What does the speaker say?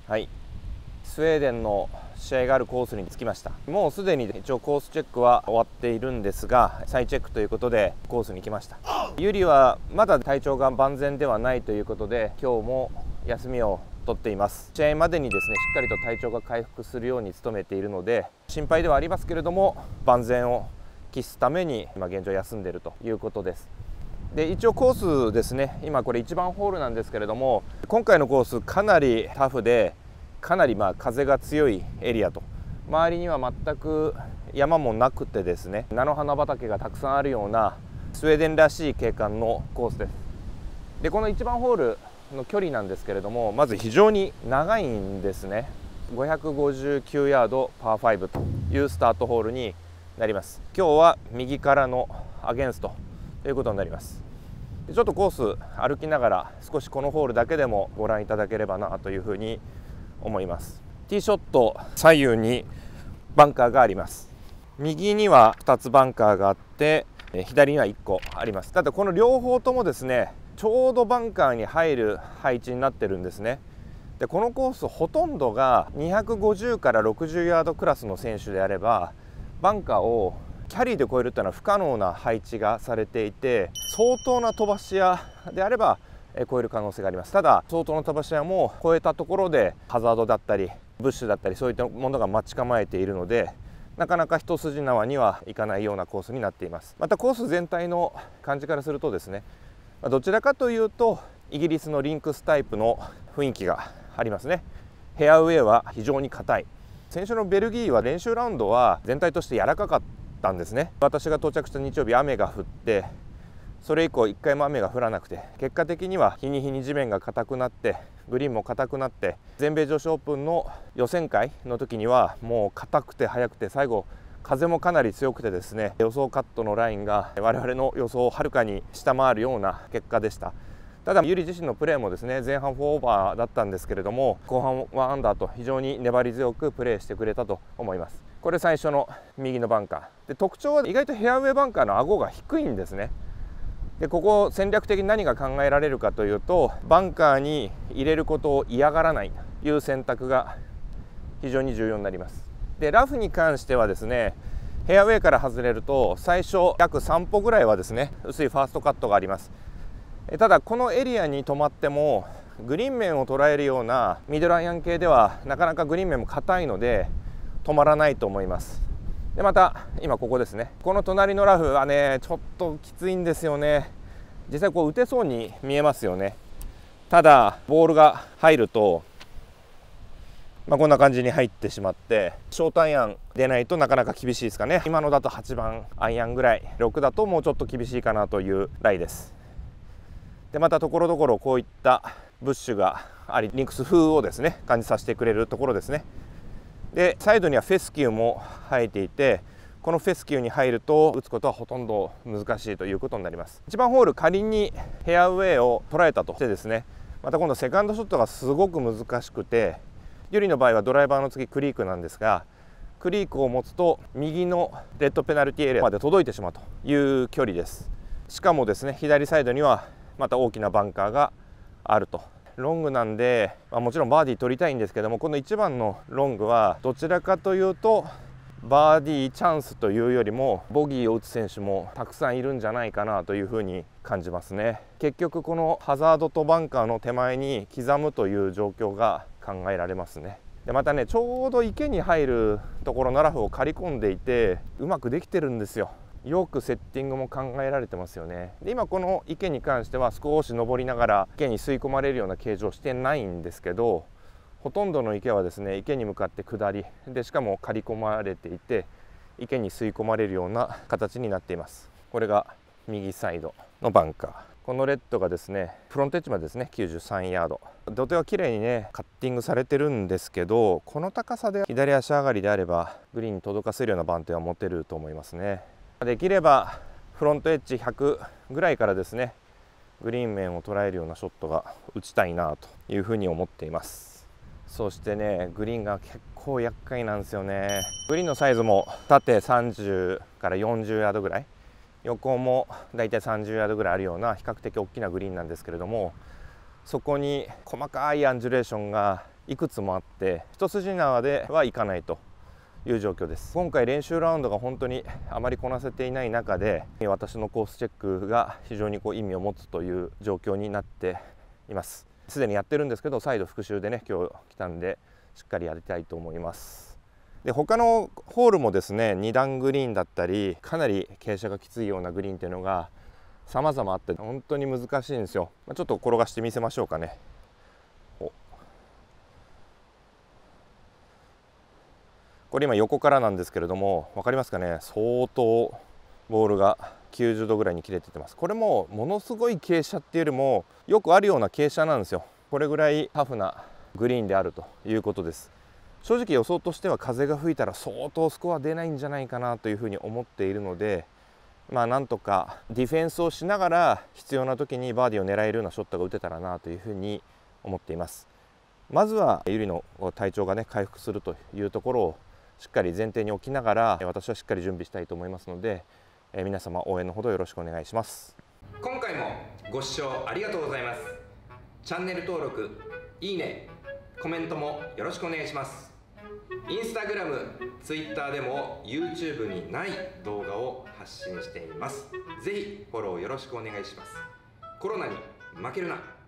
はい、スウェーデンの試合があるコースに着きました。もうすでに一応コースチェックは終わっているんですが、再チェックということでコースに来ました。ユリはまだ体調が万全ではないということで、今日も休みを取っています。試合までにですね、しっかりと体調が回復するように努めているので、心配ではありますけれども、万全を期すために今現状休んでいるということです。で、一応コースですね、今これ1番ホールなんですけれども、今回のコースかなりタフで、かなり風が強いエリアと、周りには全く山もなくてですね、菜の花畑がたくさんあるようなスウェーデンらしい景観のコースです。で、この1番ホールの距離なんですけれども、まず非常に長いんですね。559ヤードパー5というスタートホールになります。今日は右からのアゲンストということになります。ちょっとコース歩きながら少しこのホールだけでもご覧いただければなというふうに思います。ティーショット左右にバンカーがあります。右には2つバンカーがあって、左には1個あります。ただこの両方ともですね、ちょうどバンカーに入る配置になってるんですね。で、このコースほとんどが250から60ヤードクラスの選手であれば、バンカーをキャリーで越えるというのは不可能な配置がされていて、相当な飛ばし屋であれば越える可能性があります。ただ相当な飛ばし屋も越えたところでハザードだったりブッシュだったり、そういったものが待ち構えているので、なかなか一筋縄にはいかないようなコースになっています。またコース全体の感じからするとですね、どちらかというとイギリスのリンクスタイプの雰囲気がありますね。フェアウェイは非常に硬い。先週のベルギーは練習ラウンドは全体として柔らかかったんですね。私が到着した日曜日、雨が降って、それ以降1回も雨が降らなくて、結果的には日に日に地面が硬くなって、グリーンも硬くなって、全米女子オープンの予選会の時にはもう硬くて速くて、最後風もかなり強くてですね、予想カットのラインが我々の予想をはるかに下回るような結果でした。ただユリ自身のプレーもですね、前半4オーバーだったんですけれども、後半はアンダーと非常に粘り強くプレーしてくれたと思います。これ最初の右のバンカーで、特徴は意外とフェアウェイバンカーの顎が低いんですね。で、ここ戦略的に何が考えられるかというと、バンカーに入れることを嫌がらないという選択が非常に重要になります。で、ラフに関してはですね、フェアウェイから外れると最初約3歩ぐらいはですね、薄いファーストカットがあります。ただこのエリアに止まってもグリーン面を捉えるようなミドルアイアン系ではなかなかグリーン面も硬いので止まらないと思います。で、また今ここですね、この隣のラフはね、ちょっときついんですよね。実際こう打てそうに見えますよね。ただボールが入ると、こんな感じに入ってしまって、ショートアイアン出ないとなかなか厳しいですかね。今のだと8番アイアンぐらい、6だともうちょっと厳しいかなというライです。で、またところどころこういったブッシュがあり、リンクス風をですね感じさせてくれるところですね。で、サイドにはフェスキューも生えていて、このフェスキューに入ると打つことはほとんど難しいということになります。1番ホール、仮にフェアウェイを捉えたとしてですね、また今度セカンドショットがすごく難しくて、ユリの場合はドライバーの次クリークなんですが、クリークを持つと右のレッドペナルティーエリアまで届いてしまうという距離です。しかもですね、左サイドにはまた大きなバンカーがあると。ロングなんで、もちろんバーディー取りたいんですけども、この1番のロングはどちらかというとバーディーチャンスというよりもボギーを打つ選手もたくさんいるんじゃないかなというふうに感じますね。結局このハザードとバンカーの手前に刻むという状況が考えられますね。で、またね、ちょうど池に入るところのラフを刈り込んでいて、うまくできてるんですよ。よくセッティングも考えられてますよね。で、今この池に関しては少し上りながら池に吸い込まれるような形状してないんですけど、ほとんどの池はですね、池に向かって下りで、しかも刈り込まれていて池に吸い込まれるような形になっています。これが右サイドのバンカー。このレッドがですね、フロントエッジまでですね93ヤード。土手は綺麗にねカッティングされてるんですけど、この高さで左足上がりであればグリーンに届かせるような番手は持てると思いますね。できればフロントエッジ100ぐらいからですね、グリーン面を捉えるようなショットが打ちたいなというふうに思っています。そしてね、グリーンが結構厄介なんですよね。グリーンのサイズも縦30から40ヤードぐらい、横もだいたい30ヤードぐらいあるような比較的大きなグリーンなんですけれども、そこに細かいアンジュレーションがいくつもあって一筋縄ではいかないという状況です。今回練習ラウンドが本当にあまりこなせていない中で、私のコースチェックが非常に意味を持つという状況になっています。すでにやってるんですけど、再度復習でね今日来たんでしっかりやりたいと思います。で他のホールもですね、2段グリーンだったりかなり傾斜がきついようなグリーンっていうのが様々あって本当に難しいんですよ。ちょっと転がしてみせましょうかね。これ今横からなんですけれども、分かりますかね、相当ボールが90度ぐらいに切れててます。これもものすごい傾斜っていうよりもよくあるような傾斜なんですよ。これぐらいタフなグリーンであるということです。正直予想としては風が吹いたら相当スコア出ないんじゃないかなというふうに思っているので、なんとかディフェンスをしながら必要な時にバーディーを狙えるようなショットが打てたらなというふうに思っています。まずはユリの体調がね回復するというところをしっかり前提に置きながら、私はしっかり準備したいと思いますので、皆様応援のほどよろしくお願いします。 今回もご視聴ありがとうございます。チャンネル登録、いいね、コメントもよろしくお願いします。インスタグラム、ツイッターでも YouTube にない動画を発信しています。ぜひフォローよろしくお願いします。コロナに負けるな。